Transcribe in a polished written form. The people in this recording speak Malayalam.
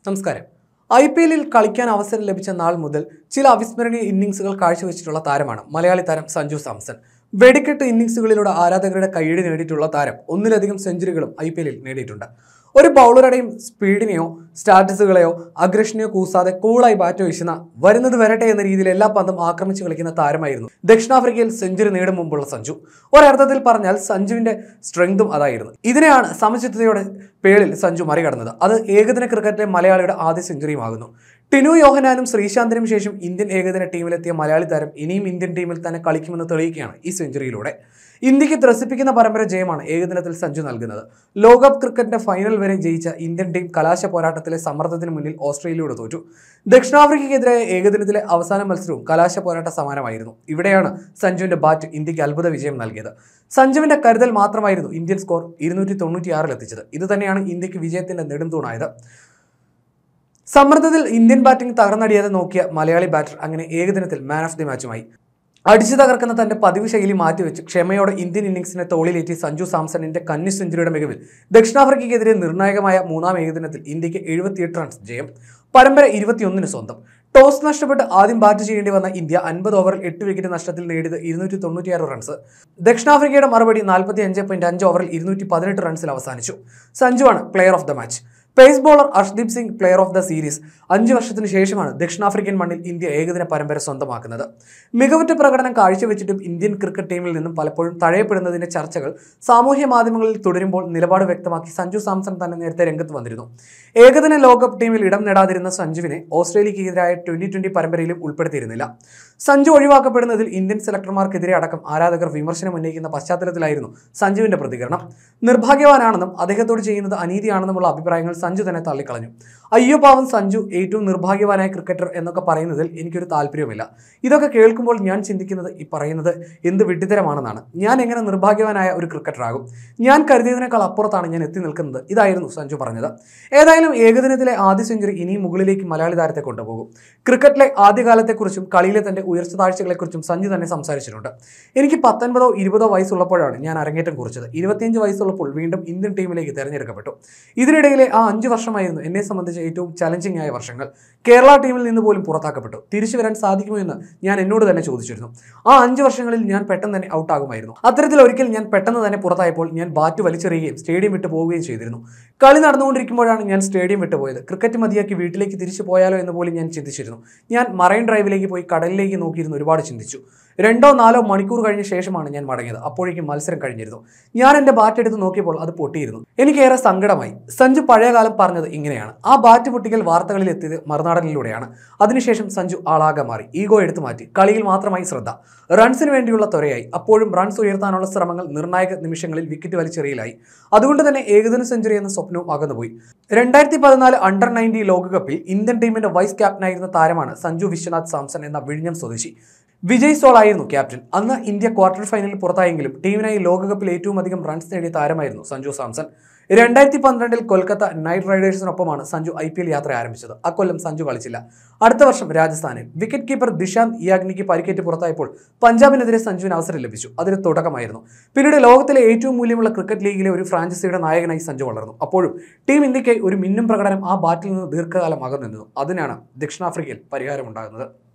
നമസ്കാരം. IPL-ൽ കളിക്കാൻ അവസരം ലഭിച്ച നാൾ മുതൽ ചില അവിസ്മരണീയ ഇന്നിംഗ്സുകൾ കാഴ്ചവെച്ചിട്ടുള്ള താരമാണ് മലയാളി താരം സഞ്ജു സാംസൺ. വെടിക്കെട്ട് ഇന്നിംഗ്സുകളിലൂടെ ആരാധകരുടെ കയ്യടി നേടിയിട്ടുള്ള താരം ഒന്നിലധികം സെഞ്ചുറികളും IPL-ൽ നേടിയിട്ടുണ്ട്. ഒരു ബൗളറുടെയും സ്പീഡിനെയോ സ്റ്റാറ്റസുകളെയോ അഗ്രഷനെയോ കൂസാതെ കൂളായി ബാറ്റ് വീശുന്ന വരുന്നത് വരട്ടെ എന്ന രീതിയിൽ എല്ലാ പന്തും ആക്രമിച്ചു കളിക്കുന്ന താരമായിരുന്നു ദക്ഷിണാഫ്രിക്കയിൽ സെഞ്ചുറി നേടും മുമ്പുള്ള സഞ്ജു. ഒരർത്ഥത്തിൽ പറഞ്ഞാൽ സഞ്ജുവിന്റെ സ്ട്രെങ്തും അതായിരുന്നു. ഇതിനെയാണ് സമചിത്തതയോടെ പേളിൽ സഞ്ജു മറികടന്നത്. അത് ഏകദിന ക്രിക്കറ്റിലെ മലയാളിയുടെ ആദ്യ സെഞ്ചുറിയുമാകുന്നു. ടിനു യോഹനാനും ശ്രീശാന്തിനും ശേഷം ഇന്ത്യൻ ഏകദിന ടീമിലെത്തിയ മലയാളി താരം ഇനിയും ഇന്ത്യൻ ടീമിൽ തന്നെ കളിക്കുമെന്ന് തെളിയിക്കുകയാണ് ഈ സെഞ്ചുറിയിലൂടെ. ഇന്ത്യക്ക് ത്രസിപ്പിക്കുന്ന പരമ്പര ജയമാണ് ഏകദിനത്തിൽ സഞ്ജു നൽകുന്നത്. ലോകകപ്പ് ക്രിക്കറ്റിന്റെ ഫൈനൽ വരെ ജയിച്ച ഇന്ത്യൻ ടീം കലാശ പോരാട്ടത്തിലെ സമ്മർദ്ദത്തിന് മുന്നിൽ ഓസ്ട്രേലിയയോട് തോറ്റു. ദക്ഷിണാഫ്രിക്കയ്ക്കെതിരായ ഏകദിനത്തിലെ അവസാന മത്സരവും കലാശ പോരാട്ട സമാനമായിരുന്നു. ഇവിടെയാണ് സഞ്ജുവിന്റെ ബാറ്റ് ഇന്ത്യക്ക് അത്ഭുത വിജയം നൽകിയത്. സഞ്ജുവിന്റെ കരുതൽ മാത്രമായിരുന്നു ഇന്ത്യൻ സ്കോർ 296 എത്തിച്ചത്. ഇത് തന്നെയാണ് ഇന്ത്യക്ക് വിജയത്തിന്റെ നെടുംതൂണായത്. സമ്മർദ്ദത്തിൽ ഇന്ത്യൻ ബാറ്റിംഗ് തകർന്നടിയാതെ നോക്കിയ മലയാളി ബാറ്റർ അങ്ങനെ ഏകദിനത്തിൽ മാൻ ഓഫ് ദി മാച്ചുമായി. അടിച്ചു തകർക്കുന്ന തന്റെ പതിവ് ശൈലി മാറ്റിവെച്ച് ക്ഷമയോടെ ഇന്ത്യൻ ഇന്നിംഗ്സിനെ തോളിലേറ്റി സഞ്ജു സാംസണിന്റെ കന്നി സെഞ്ചുറിയുടെ മികവിൽ ദക്ഷിണാഫ്രിക്കയ്ക്കെതിരെ നിർണായകമായ മൂന്നാം ഏകദിനത്തിൽ ഇന്ത്യക്ക് 78 റൺസ് ജയം. പരമ്പര 21 സ്വന്തം. ടോസ് നഷ്ടപ്പെട്ട് ആദ്യം ബാറ്റ് ചെയ്യേണ്ടി വന്ന ഇന്ത്യ 50 ഓവറിൽ 8 വിക്കറ്റ് നഷ്ടത്തിൽ നേടിയത് 296 റൺസ്. ദക്ഷിണാഫ്രിക്കയുടെ മറുപടി 45.5 ഓവറിൽ 218 റൺസിൽ അവസാനിച്ചു. സഞ്ജുവാണ് player of the match. Pace bowler Arshdeep Singh player of the series. 5 വർഷത്തിന് ശേഷമാണ് ദക്ഷിണാഫ്രിക്കൻ മണ്ണിൽ ഇന്ത്യ ഏകദിന പരമ്പര സ്വന്തമാക്കുന്നത്. മികവുറ്റ പ്രകടനം കാഴ്ചവെച്ചിട്ടും ഇന്ത്യൻ ക്രിക്കറ്റ് ടീമിൽ നിന്നും പലപ്പോഴും തഴയപ്പെടുന്നതിന്റെ ചർച്ചകൾ സാമൂഹ്യ മാധ്യമങ്ങളിൽ തുടരുമ്പോൾ നിലപാട് വ്യക്തമാക്കി സഞ്ജു സാംസൺ തന്നെ നേരത്തെ രംഗത്ത് വന്നിരുന്നു. ഏകദിന ലോകകപ്പ് ടീമിൽ ഇടം നേടാതിരുന്ന സഞ്ജുവിനെ ഓസ്ട്രേലിയക്കെതിരായ 2020 പരമ്പരയിലും ഉൾപ്പെടുത്തിയിരുന്നില്ല. സഞ്ജു ഒഴിവാക്കപ്പെടുന്നതിൽ ഇന്ത്യൻ സെലക്ടർമാർക്കെതിരെ അടക്കം ആരാധകർ വിമർശനം ഉന്നയിക്കുന്ന പശ്ചാത്തലത്തിലായിരുന്നു സഞ്ജുവിന്റെ പ്രതികരണം. നിർഭാഗ്യവാനാണെന്നും അദ്ദേഹത്തോട് ചെയ്യുന്നത് അനീതിയാണെന്നുമുള്ള അഭിപ്രായങ്ങൾ സഞ്ജു തന്നെ തള്ളിക്കളഞ്ഞു. അയ്യോ പാവം സഞ്ജു, ഏറ്റവും നിർഭാഗ്യവാനായ ക്രിക്കറ്റർ എന്നൊക്കെ പറയുന്നതിൽ എനിക്കൊരു താല്പര്യവുമില്ല. ഇതൊക്കെ കേൾക്കുമ്പോൾ ഞാൻ ചിന്തിക്കുന്നത് ഈ പറയുന്നത് എന്ത് വിഡ്ഢിത്തരമാണെന്നാണ്. ഞാൻ എങ്ങനെ നിർഭാഗ്യവാനായ ഒരു ക്രിക്കറ്ററാകും? ഞാൻ കരുതിയതിനേക്കാൾ അപ്പുറത്താണ് ഞാൻ എത്തി നിൽക്കുന്നത്. ഇതായിരുന്നു സഞ്ജു പറഞ്ഞത്. ഏതായാലും ഏകദിനത്തിലെ ആദ്യ സെഞ്ചുറി ഇനിയും മുകളിലേക്ക് മലയാളി താരത്തെ കൊണ്ടുപോകും. ക്രിക്കറ്റിലെ ആദ്യകാലത്തെക്കുറിച്ചും കളിയിലെ തന്റെ ഉയർച്ച താഴ്ചകളെക്കുറിച്ചും സഞ്ജു തന്നെ സംസാരിച്ചിട്ടുണ്ട്. എനിക്ക് 19 or 20 വയസ്സുള്ളപ്പോഴാണ് ഞാൻ അരങ്ങേറ്റം കുറിച്ചത്. 25 വയസ്സുള്ളപ്പോൾ വീണ്ടും ഇന്ത്യൻ ടീമിലേക്ക് തിരഞ്ഞെടുക്കപ്പെട്ടു. ഇതിനിടയിലെ ആ 5 വർഷമായിരുന്നു എന്നെ സംബന്ധിച്ച് ഏറ്റവും ചലഞ്ചിങ് ആയ വർഷങ്ങൾ. കേരള ടീമിൽ നിന്ന് പോലും പുറത്താക്കപ്പെട്ടു. തിരിച്ചു വരാൻ സാധിക്കുമോ എന്ന് ഞാൻ എന്നോട് തന്നെ ചോദിച്ചിരുന്നു. ആ 5 വർഷങ്ങളിൽ ഞാൻ പെട്ടെന്ന് തന്നെ ഔട്ടാകുമായിരുന്നു. അത്തരത്തിൽ ഒരിക്കൽ ഞാൻ പെട്ടെന്ന് തന്നെ പുറത്തായപ്പോൾ ഞാൻ ബാറ്റ് വലിച്ചെറിയുകയും സ്റ്റേഡിയം വിട്ടു പോവുകയും ചെയ്തിരുന്നു. കളി നടന്നുകൊണ്ടിരിക്കുമ്പോഴാണ് ഞാൻ സ്റ്റേഡിയം വിട്ടുപോയത്. ക്രിക്കറ്റ് മതിയാക്കി വീട്ടിലേക്ക് തിരിച്ചു പോയാലോ എന്ന് പോലും ഞാൻ ചിന്തിച്ചിരുന്നു. ഞാൻ മറൈൻ ഡ്രൈവിലേക്ക് പോയി കടലിലേക്ക് നോക്കിയിരുന്നു ഒരുപാട് ചിന്തിച്ചു. 2 or 4 മണിക്കൂർ കഴിഞ്ഞ ശേഷമാണ് ഞാൻ മടങ്ങിയത്. അപ്പോഴേക്കും മത്സരം കഴിഞ്ഞിരുന്നു. ഞാൻ എൻ്റെ ബാറ്റ് എടുത്ത് നോക്കിയപ്പോൾ അത് പൊട്ടിയിരുന്നു. എനിക്കേറെ സങ്കടമായി. സഞ്ജു പഴയകാലം പറഞ്ഞത് ഇങ്ങനെയാണ്. ആ ബാറ്റ് പൊട്ടിക്കൽ വാർത്തകളിൽ എത്തിയത് മറുനാടനിലൂടെയാണ്. അതിനുശേഷം സഞ്ജു ആളാകെ മാറി. ഈഗോ എടുത്തു മാറ്റി. കളിയിൽ മാത്രമായി ശ്രദ്ധ. റൺസിന് വേണ്ടിയുള്ള ത്വരയായി. അപ്പോഴും റൺസ് ഉയർത്താനുള്ള ശ്രമങ്ങൾ നിർണായക നിമിഷങ്ങളിൽ വിക്കറ്റ് വലിച്ചെറിയലായി. അതുകൊണ്ട് തന്നെ ഏകദിന സെഞ്ചുറി എന്ന സ്വപ്നവും അകന്നുപോയി. 2014 അണ്ടർ-19 ലോകകപ്പിൽ ഇന്ത്യൻ ടീമിന്റെ വൈസ് ക്യാപ്റ്റനായിരുന്ന താരമാണ് സഞ്ജു വിശ്വനാഥ് സാംസൺ എന്ന വിഴിഞ്ഞം സ്വദേശി. വിജയ് സോൾ ആയിരുന്നു ക്യാപ്റ്റൻ. അന്ന് ഇന്ത്യ ക്വാർട്ടർ ഫൈനലിൽ പുറത്തായെങ്കിലും ടീമിനായി ലോകകപ്പിൽ ഏറ്റവും അധികം റൺസ് നേടിയ താരമായിരുന്നു സഞ്ജു സാംസൺ. 2012 കൊൽക്കത്ത നൈറ്റ് റൈഡേഴ്സിനൊപ്പമാണ് സഞ്ജു IPL യാത്ര ആരംഭിച്ചത്. അക്കൊല്ലം സഞ്ജു കളിച്ചില്ല. അടുത്ത വർഷം രാജസ്ഥാനിൽ. വിക്കറ്റ് കീപ്പർ ദിശാന്ത് യാഗ്നിക്ക് പരിക്കേറ്റ് പുറത്തായപ്പോൾ പഞ്ചാബിനെതിരെ സഞ്ജുവിന് അവസരം ലഭിച്ചു. അതിന് തുടക്കമായിരുന്നു. പിന്നീട് ലോകത്തിലെ ഏറ്റവും മൂല്യമുള്ള ക്രിക്കറ്റ് ലീഗിലെ ഒരു ഫ്രാഞ്ചൈസിയുടെ നായകനായി സഞ്ജു വളർന്നു. അപ്പോഴും ടീം ഇന്ത്യയ്ക്കായി ഒരു മിന്നും പ്രകടനം ആ ബാറ്റിൽ നിന്ന് ദീർഘകാലം അകന്നിരുന്നു. അതിനാണ് ദക്ഷിണാഫ്രിക്കയിൽ പരിഹാരമുണ്ടാകുന്നത്.